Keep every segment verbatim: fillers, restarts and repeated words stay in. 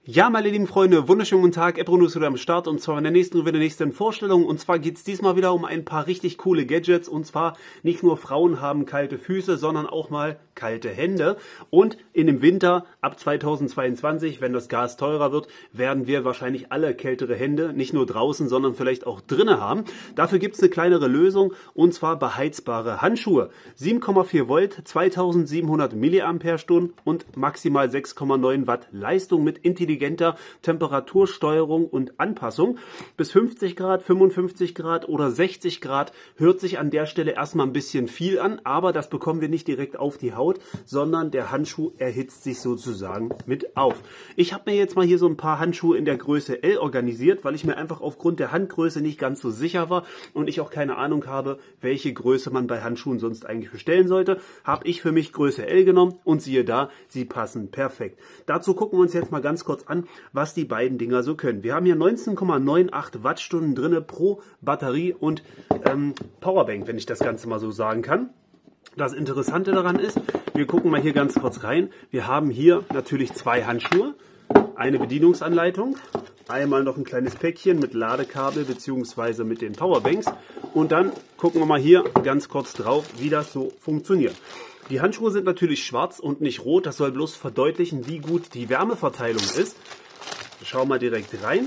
Ja, meine lieben Freunde, wunderschönen guten Tag, Ebronus ist wieder am Start und zwar in der nächsten oder der nächsten Vorstellung. Und zwar geht es diesmal wieder um ein paar richtig coole Gadgets und zwar nicht nur Frauen haben kalte Füße, sondern auch mal kalte Hände. Und in dem Winter ab zweitausendzweiundzwanzig, wenn das Gas teurer wird, werden wir wahrscheinlich alle kältere Hände, nicht nur draußen, sondern vielleicht auch drinnen haben. Dafür gibt es eine kleinere Lösung und zwar beheizbare Handschuhe. sieben Komma vier Volt, zweitausendsiebenhundert Milliampere-Stunden und maximal sechs Komma neun Watt Leistung mit intelligenter Temperatursteuerung und Anpassung. Bis fünfzig Grad, fünfundfünfzig Grad oder sechzig Grad hört sich an der Stelle erstmal ein bisschen viel an, aber das bekommen wir nicht direkt auf die Haut, sondern der Handschuh erhitzt sich sozusagen mit auf. Ich habe mir jetzt mal hier so ein paar Handschuhe in der Größe L organisiert, weil ich mir einfach aufgrund der Handgröße nicht ganz so sicher war und ich auch keine Ahnung habe, welche Größe man bei Handschuhen sonst eigentlich bestellen sollte. Habe ich für mich Größe L genommen und siehe da, sie passen perfekt. Dazu gucken wir uns jetzt mal ganz kurz an, was die beiden Dinger so können. Wir haben hier neunzehn Komma achtundneunzig Wattstunden drinne pro Batterie und ähm, Powerbank, wenn ich das Ganze mal so sagen kann. Das Interessante daran ist, wir gucken mal hier ganz kurz rein. Wir haben hier natürlich zwei Handschuhe, eine Bedienungsanleitung, einmal noch ein kleines Päckchen mit Ladekabel bzw. mit den Powerbanks und dann gucken wir mal hier ganz kurz drauf, wie das so funktioniert. Die Handschuhe sind natürlich schwarz und nicht rot, das soll bloß verdeutlichen, wie gut die Wärmeverteilung ist. Schauen wir mal direkt rein.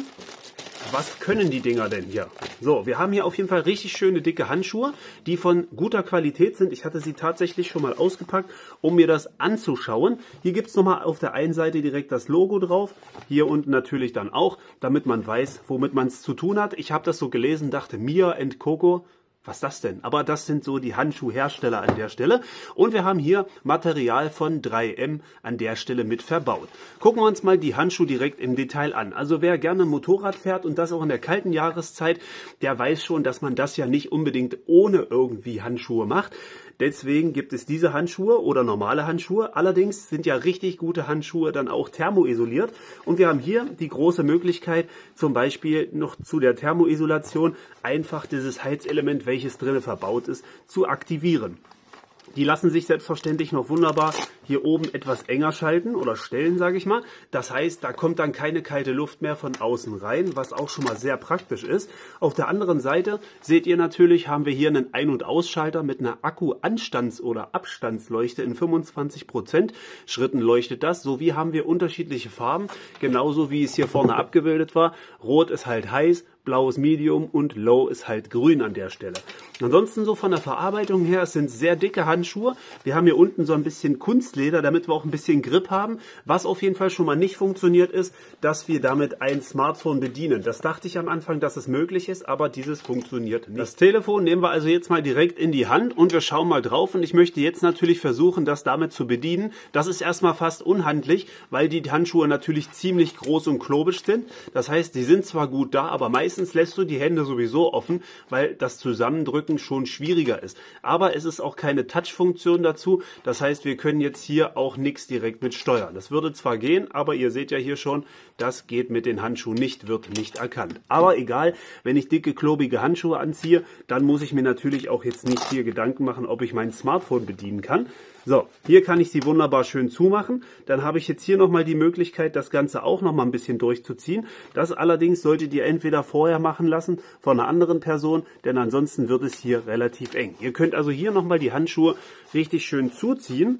Was können die Dinger denn hier? So, wir haben hier auf jeden Fall richtig schöne dicke Handschuhe, die von guter Qualität sind. Ich hatte sie tatsächlich schon mal ausgepackt, um mir das anzuschauen. Hier gibt es nochmal auf der einen Seite direkt das Logo drauf, hier unten natürlich dann auch, damit man weiß, womit man es zu tun hat. Ich habe das so gelesen, dachte Mia and Coco. Was ist das denn? Aber das sind so die Handschuhhersteller an der Stelle. Und wir haben hier Material von drei M an der Stelle mit verbaut. Gucken wir uns mal die Handschuhe direkt im Detail an. Also wer gerne Motorrad fährt und das auch in der kalten Jahreszeit, der weiß schon, dass man das ja nicht unbedingt ohne irgendwie Handschuhe macht. Deswegen gibt es diese Handschuhe oder normale Handschuhe. Allerdings sind ja richtig gute Handschuhe dann auch thermoisoliert. Und wir haben hier die große Möglichkeit, zum Beispiel noch zu der Thermoisolation einfach dieses Heizelement, welches drinnen verbaut ist, zu aktivieren. Die lassen sich selbstverständlich noch wunderbar hier oben etwas enger schalten oder stellen, sage ich mal. Das heißt, da kommt dann keine kalte Luft mehr von außen rein, was auch schon mal sehr praktisch ist. Auf der anderen Seite seht ihr natürlich, haben wir hier einen Ein- und Ausschalter mit einer Akku-Anstands- oder Abstandsleuchte in fünfundzwanzig Prozent Schritten leuchtet das. Sowie haben wir unterschiedliche Farben, genauso wie es hier vorne abgebildet war. Rot ist halt heiß, Blau ist Medium und Low ist halt grün an der Stelle. Ansonsten so von der Verarbeitung her, es sind sehr dicke Handschuhe. Wir haben hier unten so ein bisschen Kunstleder, damit wir auch ein bisschen Grip haben. Was auf jeden Fall schon mal nicht funktioniert ist, dass wir damit ein Smartphone bedienen. Das dachte ich am Anfang, dass es möglich ist, aber dieses funktioniert nicht. Das Telefon nehmen wir also jetzt mal direkt in die Hand und wir schauen mal drauf. Und ich möchte jetzt natürlich versuchen, das damit zu bedienen. Das ist erstmal fast unhandlich, weil die Handschuhe natürlich ziemlich groß und klobisch sind. Das heißt, die sind zwar gut da, aber meistens Meistens lässt du die Hände sowieso offen, weil das Zusammendrücken schon schwieriger ist. Aber es ist auch keine Touch-Funktion dazu. Das heißt, wir können jetzt hier auch nichts direkt mit steuern. Das würde zwar gehen, aber ihr seht ja hier schon, das geht mit den Handschuhen nicht, wird nicht erkannt. Aber egal, wenn ich dicke, klobige Handschuhe anziehe, dann muss ich mir natürlich auch jetzt nicht hier Gedanken machen, ob ich mein Smartphone bedienen kann. So, hier kann ich sie wunderbar schön zumachen. Dann habe ich jetzt hier nochmal die Möglichkeit, das Ganze auch nochmal ein bisschen durchzuziehen. Das allerdings solltet ihr entweder vorher machen lassen von einer anderen Person, denn ansonsten wird es hier relativ eng. Ihr könnt also hier nochmal die Handschuhe richtig schön zuziehen.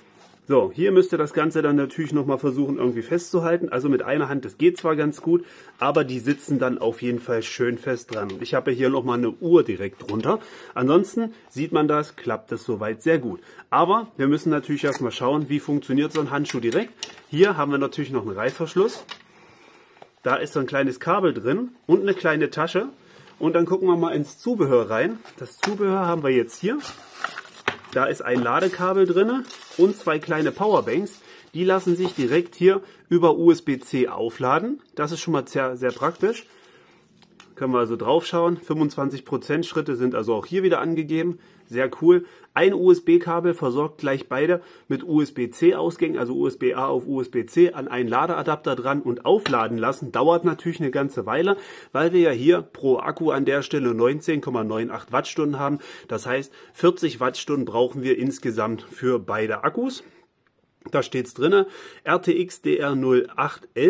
So, hier müsst ihr das Ganze dann natürlich nochmal versuchen irgendwie festzuhalten. Also mit einer Hand, das geht zwar ganz gut, aber die sitzen dann auf jeden Fall schön fest dran. Und ich habe hier nochmal eine Uhr direkt drunter. Ansonsten sieht man das, klappt das soweit sehr gut. Aber wir müssen natürlich erstmal schauen, wie funktioniert so ein Handschuh direkt. Hier haben wir natürlich noch einen Reißverschluss. Da ist so ein kleines Kabel drin und eine kleine Tasche. Und dann gucken wir mal ins Zubehör rein. Das Zubehör haben wir jetzt hier. Da ist ein Ladekabel drin und zwei kleine Powerbanks. Die lassen sich direkt hier über U S B C aufladen. Das ist schon mal sehr, sehr praktisch. Können wir also drauf schauen. fünfundzwanzig Prozent Schritte sind also auch hier wieder angegeben. Sehr cool. Ein U S B-Kabel versorgt gleich beide mit U S B C Ausgängen, also U S B A auf U S B C, an einen Ladeadapter dran und aufladen lassen. Dauert natürlich eine ganze Weile, weil wir ja hier pro Akku an der Stelle neunzehn Komma achtundneunzig Wattstunden haben. Das heißt, vierzig Wattstunden brauchen wir insgesamt für beide Akkus. Da steht es drin, R T X D R null acht L.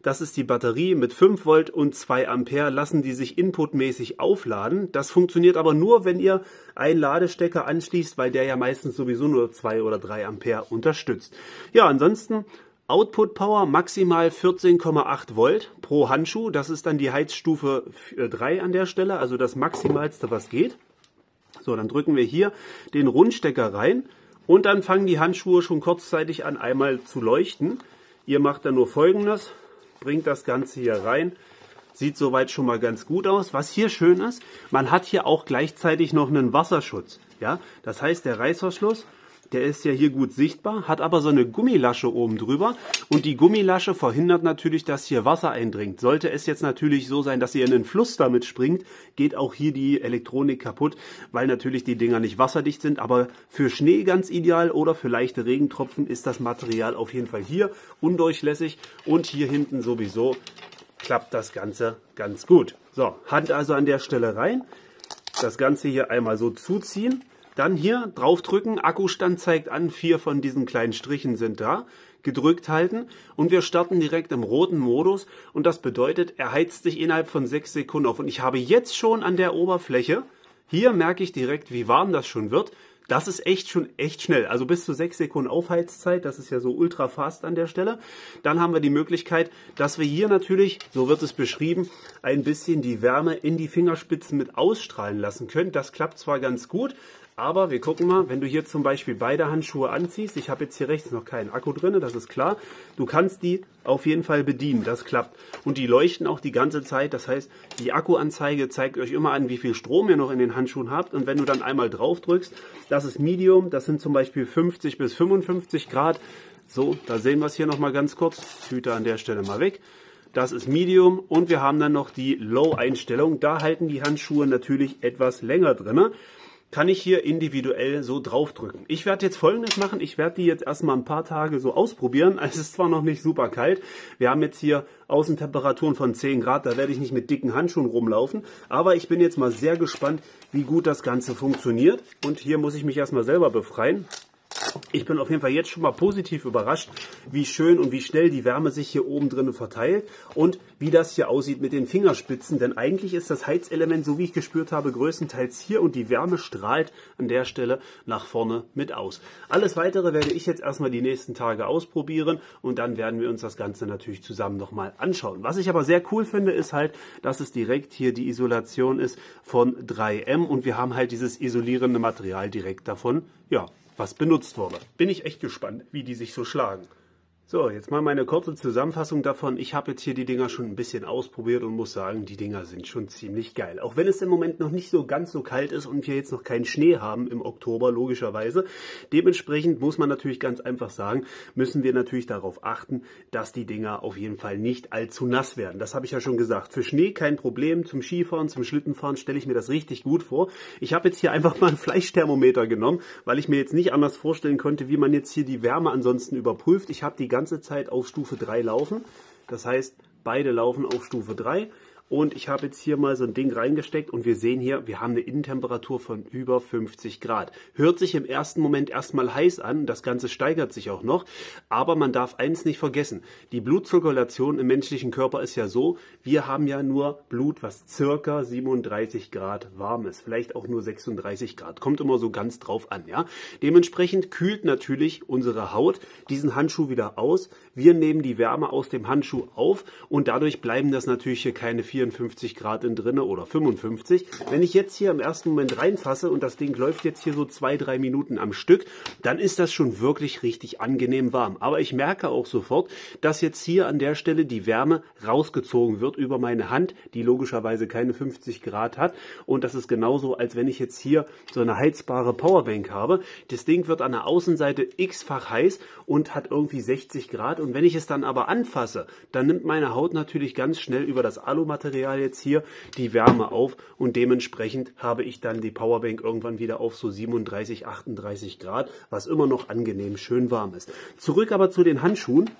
Das ist die Batterie mit fünf Volt und zwei Ampere, lassen die sich inputmäßig aufladen. Das funktioniert aber nur, wenn ihr einen Ladestecker anschließt, weil der ja meistens sowieso nur zwei oder drei Ampere unterstützt. Ja, ansonsten Output Power maximal vierzehn Komma acht Volt pro Handschuh. Das ist dann die Heizstufe drei an der Stelle, also das Maximalste, was geht. So, dann drücken wir hier den Rundstecker rein und dann fangen die Handschuhe schon kurzzeitig an, einmal zu leuchten. Ihr macht dann nur Folgendes. Bringt das Ganze hier rein. Sieht soweit schon mal ganz gut aus. Was hier schön ist, man hat hier auch gleichzeitig noch einen Wasserschutz. Ja? Das heißt, der Reißverschluss, der ist ja hier gut sichtbar, hat aber so eine Gummilasche oben drüber. Und die Gummilasche verhindert natürlich, dass hier Wasser eindringt. Sollte es jetzt natürlich so sein, dass ihr in den Fluss damit springt, geht auch hier die Elektronik kaputt, weil natürlich die Dinger nicht wasserdicht sind. Aber für Schnee ganz ideal oder für leichte Regentropfen ist das Material auf jeden Fall hier undurchlässig. Und hier hinten sowieso klappt das Ganze ganz gut. So, Hand also an der Stelle rein. Das Ganze hier einmal so zuziehen. Dann hier draufdrücken, Akkustand zeigt an, vier von diesen kleinen Strichen sind da. Gedrückt halten und wir starten direkt im roten Modus und das bedeutet, er heizt sich innerhalb von sechs Sekunden auf. Und ich habe jetzt schon an der Oberfläche, hier merke ich direkt, wie warm das schon wird. Das ist echt schon echt schnell, also bis zu sechs Sekunden Aufheizzeit, das ist ja so ultra fast an der Stelle. Dann haben wir die Möglichkeit, dass wir hier natürlich, so wird es beschrieben, ein bisschen die Wärme in die Fingerspitzen mit ausstrahlen lassen können. Das klappt zwar ganz gut, aber wir gucken mal, wenn du hier zum Beispiel beide Handschuhe anziehst, ich habe jetzt hier rechts noch keinen Akku drin, das ist klar, du kannst die auf jeden Fall bedienen, das klappt. Und die leuchten auch die ganze Zeit, das heißt, die Akkuanzeige zeigt euch immer an, wie viel Strom ihr noch in den Handschuhen habt. Und wenn du dann einmal drauf drückst, das ist Medium, das sind zum Beispiel fünfzig bis fünfundfünfzig Grad. So, da sehen wir es hier nochmal ganz kurz, Tüte an der Stelle mal weg. Das ist Medium und wir haben dann noch die Low-Einstellung, da halten die Handschuhe natürlich etwas länger drin. Kann ich hier individuell so draufdrücken. Ich werde jetzt Folgendes machen. Ich werde die jetzt erstmal ein paar Tage so ausprobieren. Es ist zwar noch nicht super kalt. Wir haben jetzt hier Außentemperaturen von zehn Grad. Da werde ich nicht mit dicken Handschuhen rumlaufen. Aber ich bin jetzt mal sehr gespannt, wie gut das Ganze funktioniert. Und hier muss ich mich erstmal selber befreien. Ich bin auf jeden Fall jetzt schon mal positiv überrascht, wie schön und wie schnell die Wärme sich hier oben drin verteilt und wie das hier aussieht mit den Fingerspitzen. Denn eigentlich ist das Heizelement, so wie ich gespürt habe, größtenteils hier und die Wärme strahlt an der Stelle nach vorne mit aus. Alles Weitere werde ich jetzt erstmal die nächsten Tage ausprobieren und dann werden wir uns das Ganze natürlich zusammen nochmal anschauen. Was ich aber sehr cool finde, ist halt, dass es direkt hier die Isolation ist von drei M und wir haben halt dieses isolierende Material direkt davon, ja, was benutzt wurde. Bin ich echt gespannt, wie die sich so schlagen. So, jetzt mal meine kurze Zusammenfassung davon. Ich habe jetzt hier die Dinger schon ein bisschen ausprobiert und muss sagen, die Dinger sind schon ziemlich geil. Auch wenn es im Moment noch nicht so ganz so kalt ist und wir jetzt noch keinen Schnee haben im Oktober, logischerweise. Dementsprechend muss man natürlich ganz einfach sagen, müssen wir natürlich darauf achten, dass die Dinger auf jeden Fall nicht allzu nass werden. Das habe ich ja schon gesagt. Für Schnee kein Problem. Zum Skifahren, zum Schlittenfahren stelle ich mir das richtig gut vor. Ich habe jetzt hier einfach mal ein Fleischthermometer genommen, weil ich mir jetzt nicht anders vorstellen konnte, wie man jetzt hier die Wärme ansonsten überprüft. Ich habe die ganze ganze Zeit auf Stufe drei laufen. Das heißt, beide laufen auf Stufe drei. Und ich habe jetzt hier mal so ein Ding reingesteckt und wir sehen hier, wir haben eine Innentemperatur von über fünfzig Grad. Hört sich im ersten Moment erstmal heiß an, das Ganze steigert sich auch noch, aber man darf eins nicht vergessen, die Blutzirkulation im menschlichen Körper ist ja so, wir haben ja nur Blut, was circa siebenunddreißig Grad warm ist, vielleicht auch nur sechsunddreißig Grad, kommt immer so ganz drauf an. Ja? Dementsprechend kühlt natürlich unsere Haut diesen Handschuh wieder aus, wir nehmen die Wärme aus dem Handschuh auf und dadurch bleiben das natürlich hier keine vierundfünfzig Grad in drinne oder fünfundfünfzig. Wenn ich jetzt hier im ersten Moment reinfasse und das Ding läuft jetzt hier so zwei, drei Minuten am Stück, dann ist das schon wirklich richtig angenehm warm. Aber ich merke auch sofort, dass jetzt hier an der Stelle die Wärme rausgezogen wird über meine Hand, die logischerweise keine fünfzig Grad hat. Und das ist genauso, als wenn ich jetzt hier so eine heizbare Powerbank habe. Das Ding wird an der Außenseite x-fach heiß und hat irgendwie sechzig Grad. Und wenn ich es dann aber anfasse, dann nimmt meine Haut natürlich ganz schnell über das Alumaterial jetzt hier die Wärme auf und dementsprechend habe ich dann die Powerbank irgendwann wieder auf so siebenunddreißig, achtunddreißig Grad, was immer noch angenehm schön warm ist. Zurück aber zu den Handschuhen.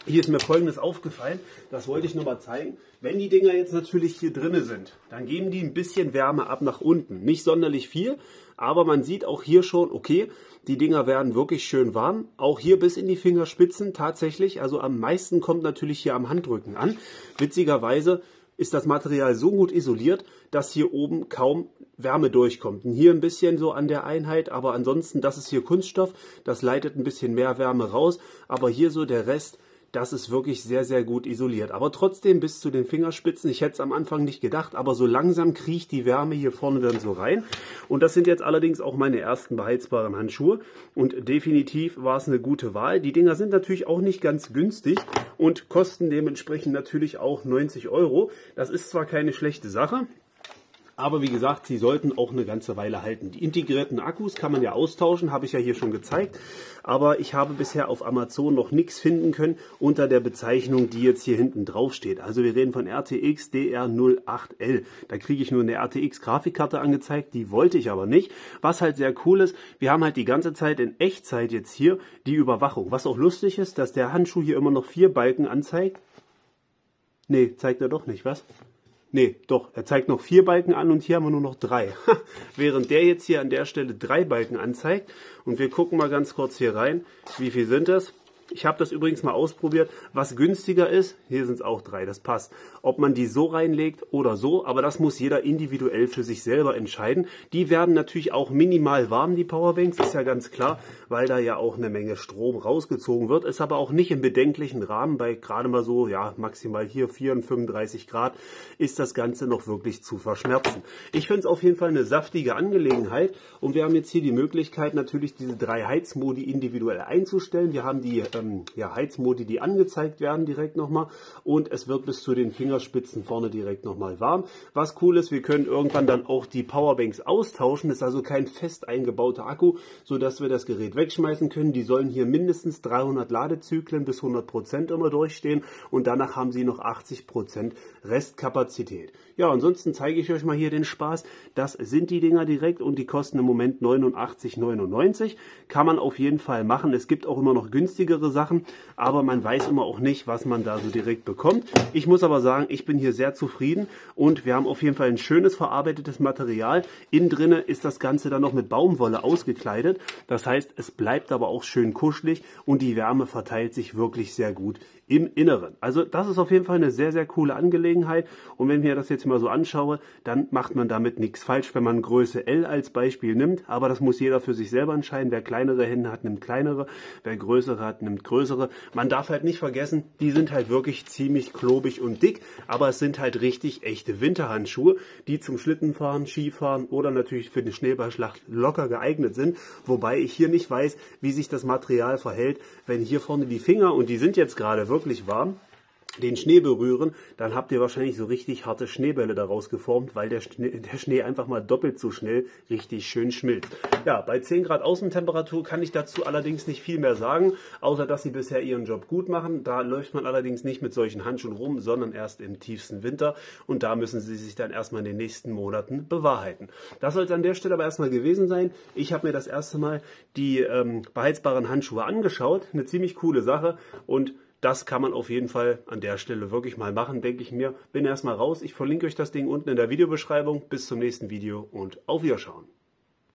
Hier ist mir Folgendes aufgefallen, das wollte ich nochmal zeigen. Wenn die Dinger jetzt natürlich hier drinne sind, dann geben die ein bisschen Wärme ab nach unten. Nicht sonderlich viel, aber man sieht auch hier schon, okay, die Dinger werden wirklich schön warm. Auch hier bis in die Fingerspitzen tatsächlich. Also am meisten kommt natürlich hier am Handrücken an. Witzigerweise ist das Material so gut isoliert, dass hier oben kaum Wärme durchkommt. Und hier ein bisschen so an der Einheit, aber ansonsten, das ist hier Kunststoff. Das leitet ein bisschen mehr Wärme raus, aber hier so der Rest, das ist wirklich sehr, sehr gut isoliert. Aber trotzdem bis zu den Fingerspitzen, ich hätte es am Anfang nicht gedacht, aber so langsam kriecht die Wärme hier vorne dann so rein. Und das sind jetzt allerdings auch meine ersten beheizbaren Handschuhe. Und definitiv war es eine gute Wahl. Die Dinger sind natürlich auch nicht ganz günstig und kosten dementsprechend natürlich auch neunzig Euro. Das ist zwar keine schlechte Sache, aber wie gesagt, sie sollten auch eine ganze Weile halten. Die integrierten Akkus kann man ja austauschen, habe ich ja hier schon gezeigt. Aber ich habe bisher auf Amazon noch nichts finden können unter der Bezeichnung, die jetzt hier hinten drauf steht. Also wir reden von R T X D R null acht L. Da kriege ich nur eine R T X Grafikkarte angezeigt, die wollte ich aber nicht. Was halt sehr cool ist, wir haben halt die ganze Zeit in Echtzeit jetzt hier die Überwachung. Was auch lustig ist, dass der Handschuh hier immer noch vier Balken anzeigt. Nee, zeigt er doch nicht, was? Nee, doch, er zeigt noch vier Balken an und hier haben wir nur noch drei. Während der jetzt hier an der Stelle drei Balken anzeigt. Und wir gucken mal ganz kurz hier rein, wie viel sind das? Ich habe das übrigens mal ausprobiert, was günstiger ist. Hier sind es auch drei, das passt. Ob man die so reinlegt oder so, aber das muss jeder individuell für sich selber entscheiden. Die werden natürlich auch minimal warm, die Powerbanks, ist ja ganz klar, weil da ja auch eine Menge Strom rausgezogen wird. Ist aber auch nicht im bedenklichen Rahmen, bei gerade mal so, ja, maximal hier vierunddreißig, fünfunddreißig Grad, ist das Ganze noch wirklich zu verschmerzen. Ich finde es auf jeden Fall eine saftige Angelegenheit und wir haben jetzt hier die Möglichkeit, natürlich diese drei Heizmodi individuell einzustellen. Wir haben die Ja, Heizmodi, die angezeigt werden direkt nochmal und es wird bis zu den Fingerspitzen vorne direkt nochmal warm. Was cool ist, wir können irgendwann dann auch die Powerbanks austauschen. Das ist also kein fest eingebauter Akku, sodass wir das Gerät wegschmeißen können. Die sollen hier mindestens dreihundert Ladezyklen bis hundert Prozent immer durchstehen und danach haben sie noch achtzig Prozent Restkapazität. Ja, ansonsten zeige ich euch mal hier den Spaß. Das sind die Dinger direkt und die kosten im Moment neunundachtzig neunundneunzig. Kann man auf jeden Fall machen. Es gibt auch immer noch günstigere Sachen, aber man weiß immer auch nicht, was man da so direkt bekommt. Ich muss aber sagen, ich bin hier sehr zufrieden und wir haben auf jeden Fall ein schönes verarbeitetes Material. Innen drinne ist das Ganze dann noch mit Baumwolle ausgekleidet. Das heißt, es bleibt aber auch schön kuschelig und die Wärme verteilt sich wirklich sehr gut im Inneren. Also das ist auf jeden Fall eine sehr, sehr coole Angelegenheit und wenn ich mir das jetzt mal so anschaue, dann macht man damit nichts falsch, wenn man Größe L als Beispiel nimmt, aber das muss jeder für sich selber entscheiden. Wer kleinere Hände hat, nimmt kleinere, wer größere hat, nimmt größere. Man darf halt nicht vergessen, die sind halt wirklich ziemlich klobig und dick, aber es sind halt richtig echte Winterhandschuhe, die zum Schlittenfahren, Skifahren oder natürlich für die Schneeballschlacht locker geeignet sind, wobei ich hier nicht weiß, wie sich das Material verhält, wenn hier vorne die Finger, und die sind jetzt gerade wirklich warm, den Schnee berühren, dann habt ihr wahrscheinlich so richtig harte Schneebälle daraus geformt, weil der Schnee, der Schnee einfach mal doppelt so schnell richtig schön schmilzt. Ja, bei zehn Grad Außentemperatur kann ich dazu allerdings nicht viel mehr sagen, außer dass sie bisher ihren Job gut machen. Da läuft man allerdings nicht mit solchen Handschuhen rum, sondern erst im tiefsten Winter und da müssen sie sich dann erstmal in den nächsten Monaten bewahrheiten. Das soll es an der Stelle aber erstmal gewesen sein. Ich habe mir das erste Mal die ähm, beheizbaren Handschuhe angeschaut. Eine ziemlich coole Sache und das kann man auf jeden Fall an der Stelle wirklich mal machen, denke ich mir. Bin erstmal raus. Ich verlinke euch das Ding unten in der Videobeschreibung. Bis zum nächsten Video und auf Wiederschauen.